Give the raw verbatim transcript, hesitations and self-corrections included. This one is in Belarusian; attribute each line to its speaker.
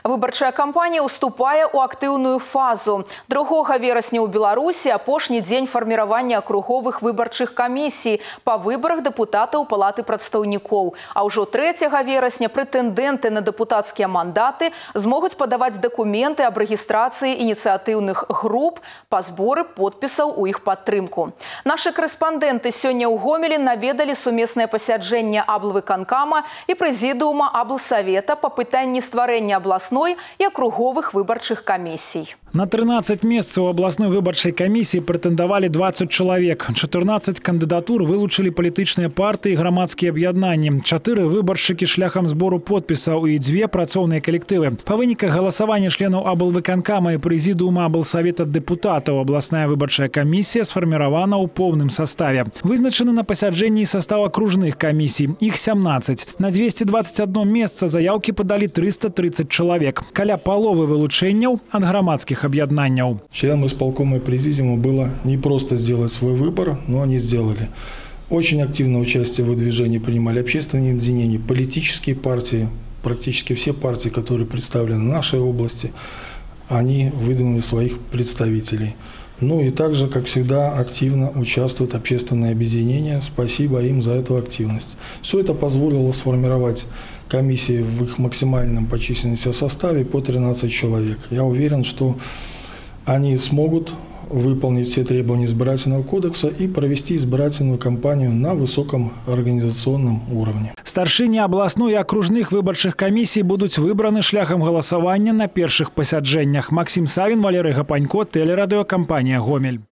Speaker 1: Выбарчая кампанія ўступае ў актыўную фазу. другога верасня ў Беларусі апошні дзень фарміравання акруговых выбарчых камісій па выбарах дэпутатаў Палаты прадстаўнікоў. А ўжо трэцяга верасня прэтэндэнты на дэпутацкія мандаты змогуць падаваць дакументы аб рэгістрацыі ініцыятыўных груп па зборы подпісаў у іх падтрымку. Нашы корэспандэнты сёння ў Гомелі наведалі сумеснае пасяджэнне аблвыканкама і прэзідыума аблсавета па пытанні стварэння абласной и округовых выборчых комиссий.
Speaker 2: На тринадцать месцаў областной выборчай комиссии претендовали двадцать человек. четырнадцать кандидатур вылучили палітычныя партии и громадские объединения. Четыре выборщики шляхом сбору подписаў и две працоўныя коллективы. По выниках голосования членов аблвыканкама и президиума аблсавета депутатов областная выборчая комиссия сформирована ў полном составе. Вызначены на пасяджэнні состав окружных комиссий. Их семнадцать. На двести двадцать одно месца заявки подали триста тридцать человек. Каля половы вылучэнняў от громадских объединений.
Speaker 3: Членам исполкома и президиума было не просто сделать свой выбор, но они сделали. Очень активное участие в выдвижении принимали общественные объединения, политические партии, практически все партии, которые представлены в нашей области, они выдвинули своих представителей. Ну и также, как всегда, активно участвуют общественные объединения. Спасибо им за эту активность. Все это позволило сформировать комиссии в их максимальном по численности составе по тринадцать человек. Я уверен, что они смогут выполнить все требования избирательного кодекса и провести избирательную кампанию на высоком организационном уровне.
Speaker 2: Старшыні областной и окружных выборчих комиссий будут выбраны шляхом голосования на первых пасяджэннях. Максим Савин, Валерий Гапанько, телерадиокомпания «Гомель».